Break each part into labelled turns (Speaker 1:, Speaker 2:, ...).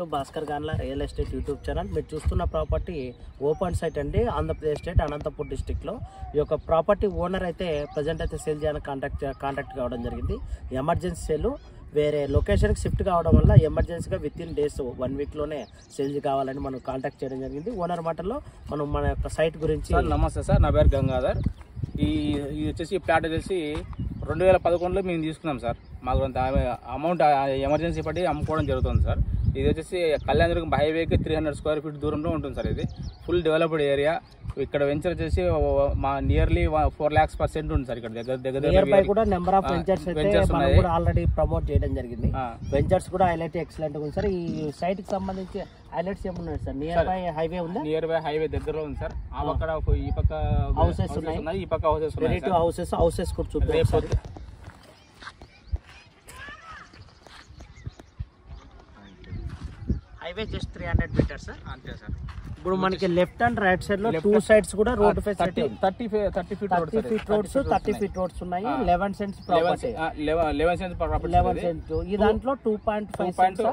Speaker 1: To Bhaskar గాన్ల real estate YouTube channel. మీరు చూస్తున్న ప్రాపర్టీ ఓపెన్ సైట్ అండి, ఆంధ్రప్రదేశ్ స్టేట్ అనంతపూర్ డిస్టిక్లో. ఈ యొక్క ప్రాపర్టీ ఓనర్ అయితే ప్రజెంట్ అయితే సేల్ చేయాలని కాంటాక్ట్ కావడం జరిగింది. ఎమర్జెన్సీ సేల్ వేరే లొకేషన్కి షిఫ్ట్ కావడం వల్ల ఎమర్జెన్సీగా విత్ ఇన్ డేస్ 1 వీక్లోనే సేల్ కావాలని మనం కాంటాక్ట్ చేయడం జరిగింది. ఓనర్ మాటల్లో మనం మన యొక్క సైట్ గురించి.
Speaker 2: నమస్తే సార్, నా పేరు గంగాధర్. ఇది వచ్చేసి ప్లాట్ వచ్చేసి 2011లో మేము తీసుకున్నాం సార్. మాకు అమౌంట్ ఎమర్జెన్సీ పట్టి అమ్ముకోవడం జరుగుతుంది సార్. ఇది వచ్చేసి కళ్యాణదుర్గం హైవేకి 300 స్క్వేర్ ఫీట్ దూరంలో ఉంటుంది సార్. ఇది ఫుల్ డెవలప్డ్ ఏరియా. ఇక్కడ వెంచర్ వచ్చేసి మా నియర్లీ 4 lakhs% ఉంది సార్. ఇక్కడ దగ్గర
Speaker 1: కూడా number of ventures already promote చేయడం జరిగింది. వెంచర్స్ కూడా హైలైట్ ఎక్సలెంట్ ఉంది సార్. ఈ సైట్ కి సంబంధించి హైలైట్స్ ఏమున్నాయి సార్? నియర్ బై హైవే ఉంది,
Speaker 2: నియర్ బై హైవే దగ్గరలో ఉంది సార్. ఆ పక్క ఈ పక్క
Speaker 1: హౌసెస్ ఉన్నాయి,
Speaker 2: ఈ పక్క
Speaker 1: హౌసెస్ కూడా చూపించారు. హైవే జస్ట్ 300 మీటర్స్ అంతే సార్. ఇప్పుడు మనకి లెఫ్ట్ అండ్ రైట్ సైడ్ లో 2 సైడ్స్ కూడా road facility
Speaker 2: 30 feet roads
Speaker 1: 30 feet roads ఉన్నాయి. 11 cents property,
Speaker 2: 11 cents property.
Speaker 1: 11 cents ఈ దాంట్లో 2.5 సెంట్స్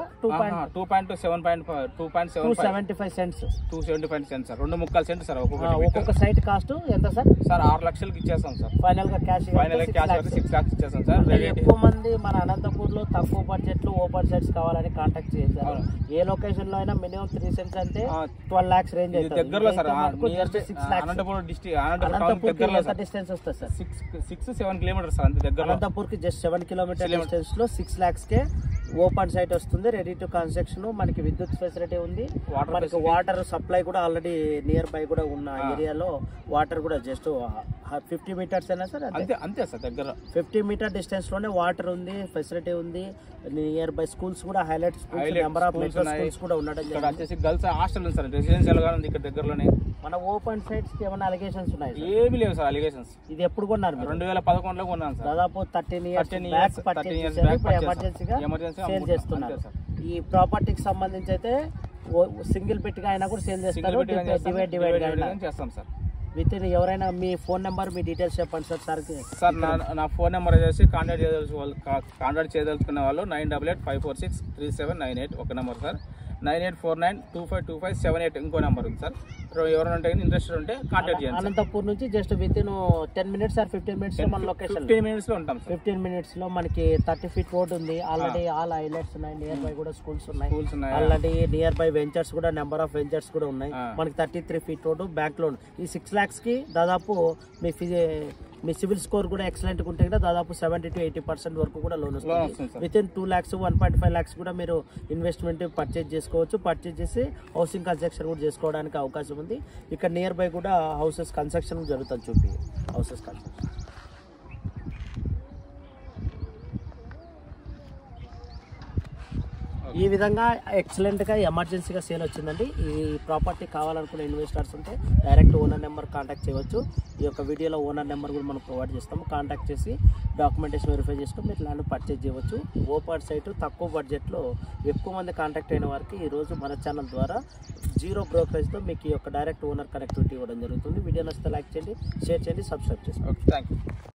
Speaker 1: 2.75 సెంట్స్
Speaker 2: 275 సెంట్స్ సార్. 2 ముక్కల సెంట్ సార్.
Speaker 1: ఒక్కొక్క సైట్ కాస్ట్ ఎంత సార్?
Speaker 2: సార్ 6 లక్షలకి ఇచ్చేస్తాం సార్.
Speaker 1: ఫైనల్ గా క్యాష్
Speaker 2: 6 lakhs ఇచ్చేస్తాం సార్.
Speaker 1: ఎక్కువ మంది మన అనంతపూర్ లో తక్కువ బడ్జెట్ లో ఓపెన్ సైట్స్ కావాలని కాంటాక్ట్ చేశారు. ఏ లొకేషన్ లో అయినా మినిమం 3 సెంట్స్ అంటే 12 lakhs రేంజ్
Speaker 2: దగ్గరలో సార్. అనంతపూర్ డిస్ట్రిక్ట్
Speaker 1: డిస్టెన్స్ వస్తుంది సార్.
Speaker 2: 6-7 kilometres sir. అంతే దగ్గర.
Speaker 1: అనంతపూర్ కి జస్ట్ 7 కిలోమీటర్ డిస్టెన్స్ లో 6 lakhs కే ఓపెన్ సైట్ వస్తుంది. Ready to construction. మనకి విద్యుత్ ఫెసిలిటీ ఉంది. మనకి వాటర్ సప్లై కూడా ఆల్రెడీ నియర్ బై కూడా ఉన్న ఏరియాలో వాటర్ కూడా జస్ట్ 50 మీటర్స్ అయినా సార్.
Speaker 2: అంతే సార్. దగ్గర
Speaker 1: 50 మీటర్ డిస్టెన్స్ లోనే వాటర్ ఉంది, ఫెసిలిటీ ఉంది. నియర్ బై స్కూల్స్ కూడా highlight schools, number of metro schools కూడా ఉండడం
Speaker 2: జరిగింది. గర్ల్స్ హాస్టల్ ఉంది సార్. రెసిడెన్షియల్ గా ఉంది ఇక్కడ దగ్గరలోనే.
Speaker 1: మన ఓపెన్ సైట్స్ కి ఏమైనా అలిగేషన్స్ ఉన్నాయి?
Speaker 2: ఏమీ లేవు సార్ అలిగేషన్స్.
Speaker 1: ఇది ఎప్పుడు కొన్నారు?
Speaker 2: 2011లో కొన్నాను సార్.
Speaker 1: దాదాపు 13 years ఎమర్జెన్సీగా సేల్ చేస్తున్నారు. ఈ ప్రాపర్టీకి సంబంధించి అయితే సింగిల్ బిట్ గా అయినా కూడా సేల్ చేస్తారు, డివైడ్
Speaker 2: చేస్తాం సార్.
Speaker 1: విత్ ఇన్ ఎవరైనా మీ ఫోన్ నెంబర్, మీ డీటెయిల్స్ చెప్పండి సార్.
Speaker 2: సార్ నా ఫోన్ నెంబర్ వచ్చేసి కాంటాక్ట్ చేయదలుచుకున్న వాళ్ళు 9858463798 ఒక నెంబర్ సార్. 9849252578 ఇంకో నెంబర్ ఉంది సార్. ఎవరైనా ఉంటే ఇంట్రెస్టెడ్ ఉంటే కాంటాక్ట్ చేయండి.
Speaker 1: అనంతపూర్ నుంచి just within 10 minutes or 15 minutes లో మన లొకేషన్
Speaker 2: 15 minutes లో ఉంటాం సార్.
Speaker 1: 15 minutes లో మనకి 30 feet రోడ్ ఉంది. ఆల్రెడీ ఆల్ హైలైట్స్ ఉన్నాయి. నియర్ బై కూడా స్కూల్స్ ఉన్నాయి. ఆల్రెడీ నియర్ బై వెంచర్స్ కూడా నెంబర్ ఆఫ్ వెంచర్స్ కూడా ఉన్నాయి. మనకి 33 feet రోడ్, బ్యాంక్ లోన్. ఈ 6 lakhs కి దాదాపు మీ సివిల్ స్కోర్ కూడా ఎక్సలెంట్ ఉంటే కదా దాదాపు 70 to 80% వరకు కూడా లోన్ వస్తుంది. విత్ ఇన్ 2 lakhs 1.5 lakhs కూడా మీరు ఇన్వెస్ట్మెంట్ పర్చేజ్ చేసుకోవచ్చు. పర్చేజ్ చేసి హౌసింగ్ కన్స్ట్రక్షన్ కూడా చేసుకోవడానికి అవకాశం ఉంది. ఇక్కడ నియర్ బై కూడా హౌసెస్ కన్స్ట్రక్షన్ జరుగుతుంది. చూపి హౌసెస్ కన్స్ట్రక్షన్. ఈ విధంగా ఎక్సలెంట్గా ఎమర్జెన్సీగా సేల్ వచ్చిందండి. ఈ ప్రాపర్టీ కావాలనుకున్న ఇన్వెస్టర్స్ ఉంటే డైరెక్ట్ ఓనర్ నెంబర్ కాంటాక్ట్ చేయవచ్చు. ఈ యొక్క వీడియోలో ఓనర్ నెంబర్ కూడా మనం ప్రొవైడ్ చేస్తాము. కాంటాక్ట్ చేసి డాక్యుమెంటేషన్ వెరిఫై చేసుకొని మీరు ల్యాండ్ పర్చేజ్ చేయవచ్చు. ఓపెన్ సైట్ తక్కువ బడ్జెట్లో ఎక్కువ మంది కాంటాక్ట్ అయిన వారికి ఈరోజు మన ఛానల్ ద్వారా 0 బ్రోకరేజ్తో మీకు ఈ యొక్క డైరెక్ట్ ఓనర్ కనెక్టివిటీ ఇవ్వడం జరుగుతుంది. వీడియో నచ్చితే లైక్ చేయండి, షేర్ చేయండి, సబ్స్క్రైబ్ చేసుకోండి.
Speaker 2: Thank you.